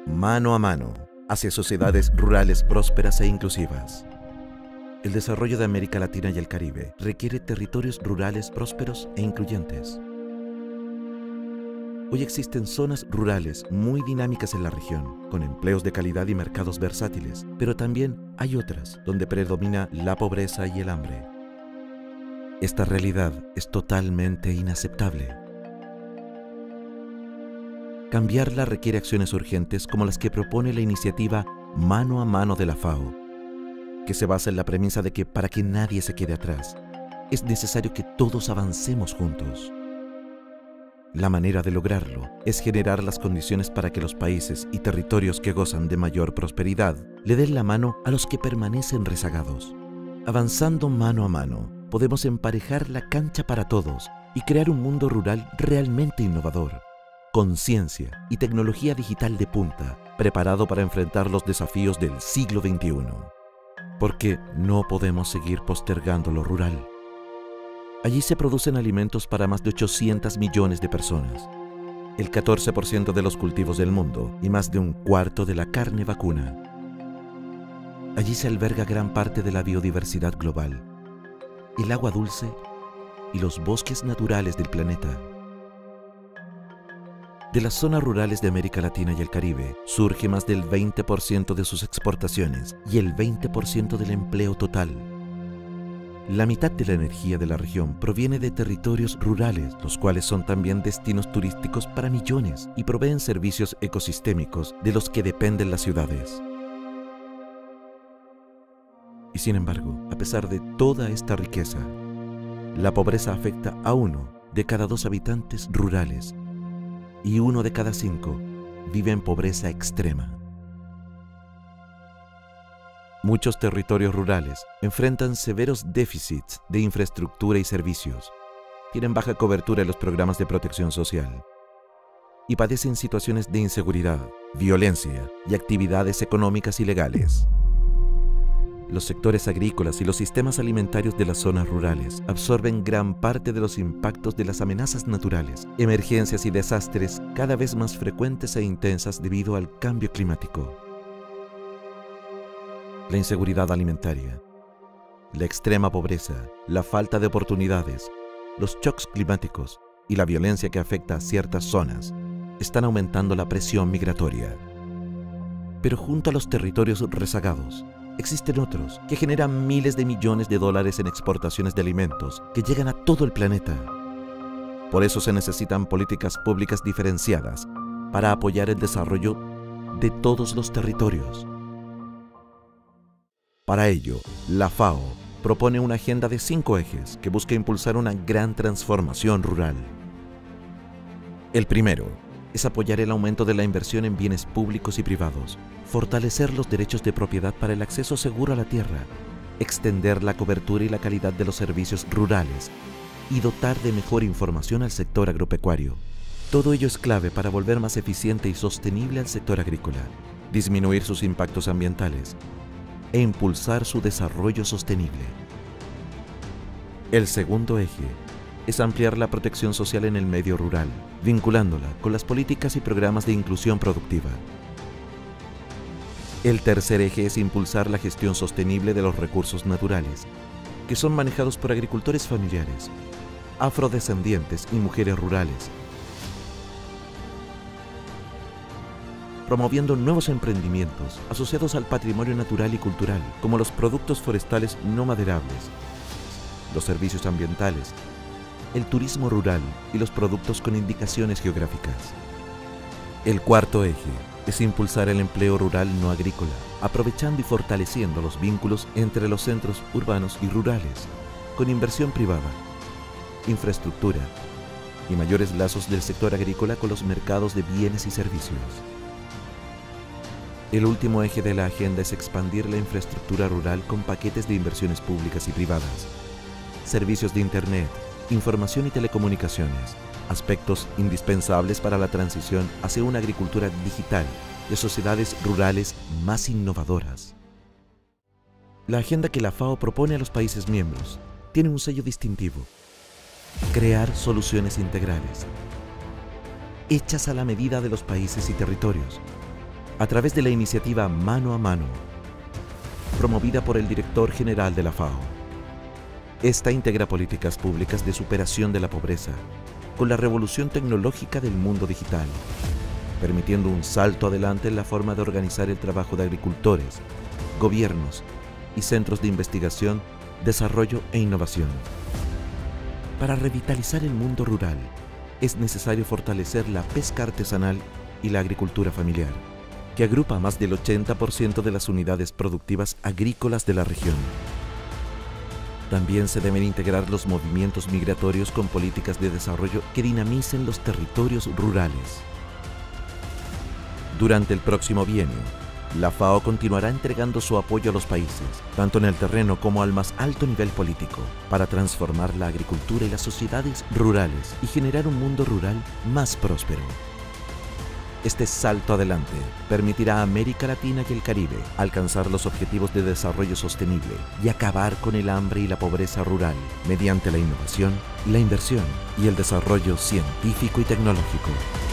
Mano a mano, hacia sociedades rurales prósperas e inclusivas. El desarrollo de América Latina y el Caribe requiere territorios rurales prósperos e incluyentes. Hoy existen zonas rurales muy dinámicas en la región, con empleos de calidad y mercados versátiles, pero también hay otras donde predomina la pobreza y el hambre. Esta realidad es totalmente inaceptable. Cambiarla requiere acciones urgentes como las que propone la iniciativa Mano a Mano de la FAO, que se basa en la premisa de que para que nadie se quede atrás, es necesario que todos avancemos juntos. La manera de lograrlo es generar las condiciones para que los países y territorios que gozan de mayor prosperidad le den la mano a los que permanecen rezagados. Avanzando mano a mano, podemos emparejar la cancha para todos y crear un mundo rural realmente innovador, con ciencia y tecnología digital de punta, preparado para enfrentar los desafíos del siglo XXI. Porque no podemos seguir postergando lo rural. Allí se producen alimentos para más de 800 millones de personas, el 14% de los cultivos del mundo y más de un cuarto de la carne vacuna. Allí se alberga gran parte de la biodiversidad global, el agua dulce y los bosques naturales del planeta. De las zonas rurales de América Latina y el Caribe surge más del 20% de sus exportaciones y el 20% del empleo total. La mitad de la energía de la región proviene de territorios rurales, los cuales son también destinos turísticos para millones y proveen servicios ecosistémicos de los que dependen las ciudades. Y sin embargo, a pesar de toda esta riqueza, la pobreza afecta a 1 de cada 2 habitantes rurales y 1 de cada 5 vive en pobreza extrema. Muchos territorios rurales enfrentan severos déficits de infraestructura y servicios, tienen baja cobertura en los programas de protección social y padecen situaciones de inseguridad, violencia y actividades económicas ilegales. Los sectores agrícolas y los sistemas alimentarios de las zonas rurales absorben gran parte de los impactos de las amenazas naturales, emergencias y desastres cada vez más frecuentes e intensas debido al cambio climático. La inseguridad alimentaria, la extrema pobreza, la falta de oportunidades, los shocks climáticos y la violencia que afecta a ciertas zonas están aumentando la presión migratoria. Pero junto a los territorios rezagados, existen otros que generan miles de millones de dólares en exportaciones de alimentos que llegan a todo el planeta. Por eso se necesitan políticas públicas diferenciadas para apoyar el desarrollo de todos los territorios. Para ello, la FAO propone una agenda de 5 ejes que busca impulsar una gran transformación rural. El primero es apoyar el aumento de la inversión en bienes públicos y privados, fortalecer los derechos de propiedad para el acceso seguro a la tierra, extender la cobertura y la calidad de los servicios rurales y dotar de mejor información al sector agropecuario. Todo ello es clave para volver más eficiente y sostenible al sector agrícola, disminuir sus impactos ambientales e impulsar su desarrollo sostenible. El segundo eje es ampliar la protección social en el medio rural, vinculándola con las políticas y programas de inclusión productiva. El tercer eje es impulsar la gestión sostenible de los recursos naturales, que son manejados por agricultores familiares, afrodescendientes y mujeres rurales, promoviendo nuevos emprendimientos asociados al patrimonio natural y cultural, como los productos forestales no maderables, los servicios ambientales, el turismo rural y los productos con indicaciones geográficas. El cuarto eje es impulsar el empleo rural no agrícola, aprovechando y fortaleciendo los vínculos entre los centros urbanos y rurales, con inversión privada, infraestructura y mayores lazos del sector agrícola con los mercados de bienes y servicios. El último eje de la agenda es expandir la infraestructura rural con paquetes de inversiones públicas y privadas, servicios de Internet, información y telecomunicaciones, aspectos indispensables para la transición hacia una agricultura digital de sociedades rurales más innovadoras. La agenda que la FAO propone a los países miembros tiene un sello distintivo: crear soluciones integrales, hechas a la medida de los países y territorios, a través de la iniciativa Mano a Mano, promovida por el director general de la FAO. Esta integra políticas públicas de superación de la pobreza con la revolución tecnológica del mundo digital, permitiendo un salto adelante en la forma de organizar el trabajo de agricultores, gobiernos y centros de investigación, desarrollo e innovación. Para revitalizar el mundo rural, es necesario fortalecer la pesca artesanal y la agricultura familiar, que agrupa más del 80% de las unidades productivas agrícolas de la región. También se deben integrar los movimientos migratorios con políticas de desarrollo que dinamicen los territorios rurales. Durante el próximo bienio, la FAO continuará entregando su apoyo a los países, tanto en el terreno como al más alto nivel político, para transformar la agricultura y las sociedades rurales y generar un mundo rural más próspero. Este salto adelante permitirá a América Latina y el Caribe alcanzar los objetivos de desarrollo sostenible y acabar con el hambre y la pobreza rural mediante la innovación, la inversión y el desarrollo científico y tecnológico.